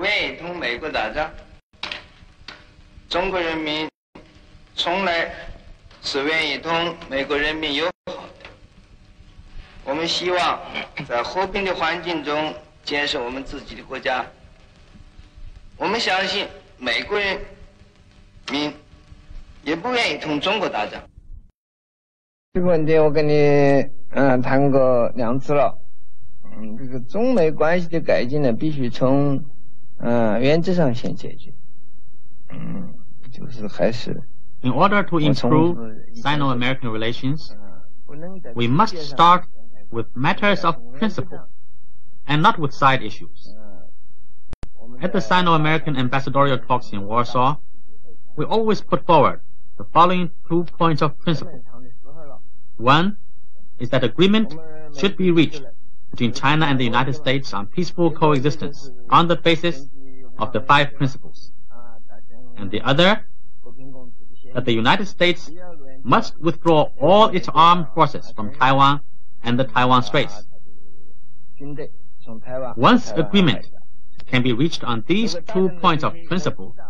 愿意同美国打仗，中国人民从来是愿意同美国人民友好的。我们希望在和平的环境中建设我们自己的国家。我们相信美国人民也不愿意同中国打仗。 这个问题我跟你谈过2次了。这个中美关系的改进呢，必须从原则上先解决。就是还是 In order to improve Sino-American relations, we must start with matters of principle and not with side issues. At the Sino-American ambassadorial talks in Warsaw, we always put forward the following 2 points of principle. One is that agreement should be reached between China and the United States on peaceful coexistence on the basis of the 5 principles. And the other, that the United States must withdraw all its armed forces from Taiwan and the Taiwan Straits. Once agreement can be reached on these 2 points of principle,